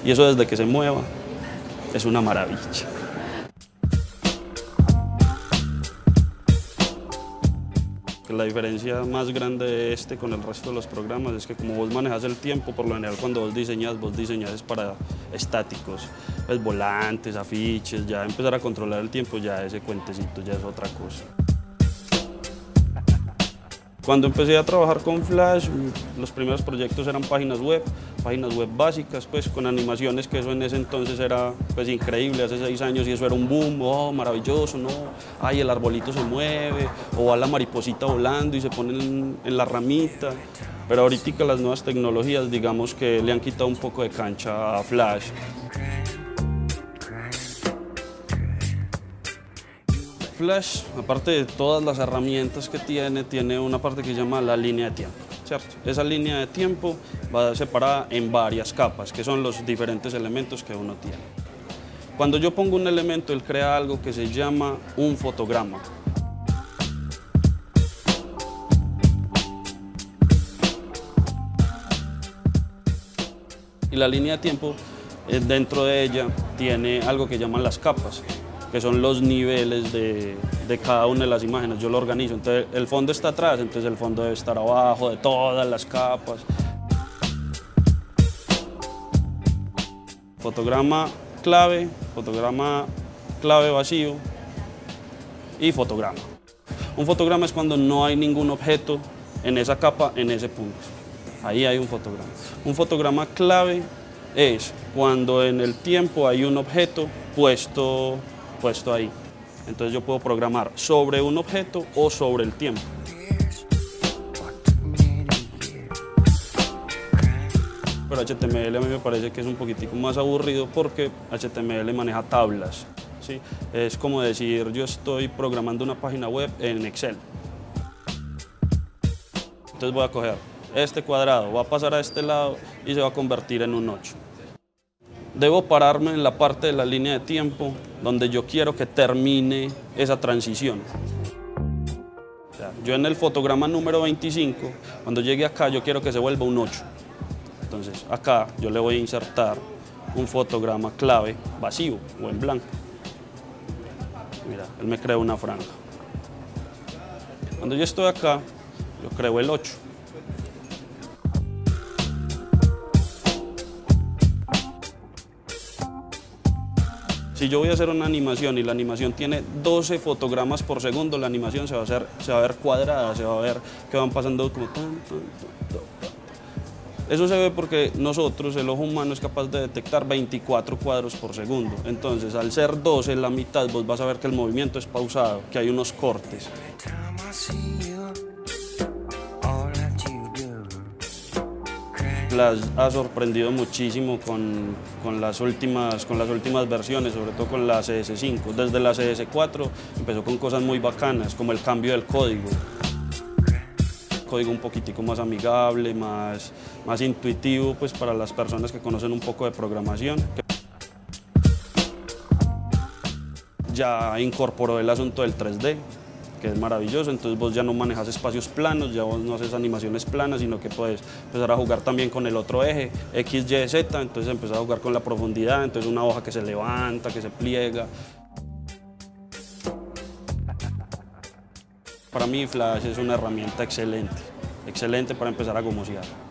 y eso desde que se mueva es una maravilla. La diferencia más grande de este con el resto de los programas es que como vos manejas el tiempo, por lo general cuando vos diseñas es para estáticos, pues volantes, afiches, ya empezar a controlar el tiempo, ya ese cuentecito ya es otra cosa. Cuando empecé a trabajar con Flash, los primeros proyectos eran páginas web básicas, pues con animaciones, que eso en ese entonces era pues increíble, hace 6 años, y eso era un boom, oh, maravilloso, ¿no? Ay, el arbolito se mueve, o va la mariposita volando y se pone en la ramita. Pero ahorita las nuevas tecnologías, digamos que le han quitado un poco de cancha a Flash. Flash, aparte de todas las herramientas que tiene una parte que se llama la línea de tiempo, ¿cierto? Esa línea de tiempo va separada en varias capas, que son los diferentes elementos que uno tiene. Cuando yo pongo un elemento, él crea algo que se llama un fotograma. Y la línea de tiempo, dentro de ella, tiene algo que llaman las capas, que son los niveles de cada una de las imágenes. Yo lo organizo, entonces el fondo está atrás, entonces el fondo debe estar abajo de todas las capas. Fotograma clave vacío y fotograma. Un fotograma es cuando no hay ningún objeto en esa capa, en ese punto. Ahí hay un fotograma. Un fotograma clave es cuando en el tiempo hay un objeto puesto ahí. Entonces yo puedo programar sobre un objeto o sobre el tiempo. Pero HTML a mí me parece que es un poquitico más aburrido porque HTML maneja tablas, ¿sí? Es como decir, yo estoy programando una página web en Excel. Entonces voy a coger este cuadrado, va a pasar a este lado y se va a convertir en un 8. Debo pararme en la parte de la línea de tiempo donde yo quiero que termine esa transición. O sea, yo en el fotograma número 25, cuando llegue acá, yo quiero que se vuelva un 8. Entonces acá yo le voy a insertar un fotograma clave vacío o en blanco. Mira, él me crea una franja. Cuando yo estoy acá, yo creo el 8. Si yo voy a hacer una animación y la animación tiene 12 fotogramas por segundo, la animación se va a ver cuadrada, se va a ver que van pasando como tan. Eso se ve porque nosotros, el ojo humano, es capaz de detectar 24 cuadros por segundo. Entonces, al ser 12, la mitad, vos vas a ver que el movimiento es pausado, que hay unos cortes. Flash ha sorprendido muchísimo con las últimas versiones, sobre todo con la CS5. Desde la CS4 empezó con cosas muy bacanas, como el cambio del código. Código un poquitico más amigable, más intuitivo, pues, para las personas que conocen un poco de programación. Ya incorporó el asunto del 3D, que es maravilloso, entonces vos ya no manejas espacios planos, ya vos no haces animaciones planas, sino que puedes empezar a jugar también con el otro eje, X, Y, Z, entonces empezar a jugar con la profundidad, entonces una hoja que se levanta, que se pliega. Para mí Flash es una herramienta excelente para empezar a gomosear.